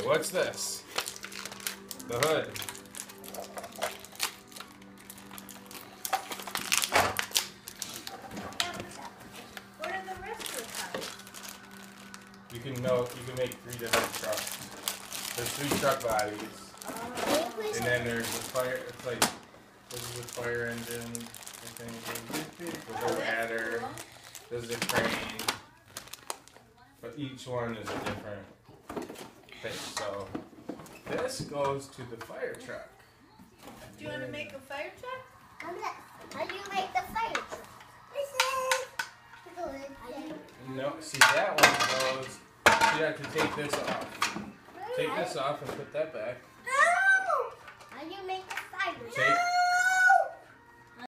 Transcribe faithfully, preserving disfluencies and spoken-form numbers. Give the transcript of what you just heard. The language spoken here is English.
Okay, what's this? The hood. What are the rest of the types? You can know you can make three different trucks. There's three truck bodies. Oh. And then there's the fire it's like this is the fire engine, I think. There's a ladder, there's a crane. But each one is a different thing. So this goes to the fire truck. Do you want to make a fire truck? How do you make the fire truck? No, see that one goes, you have to take this off. Take this off and put that back.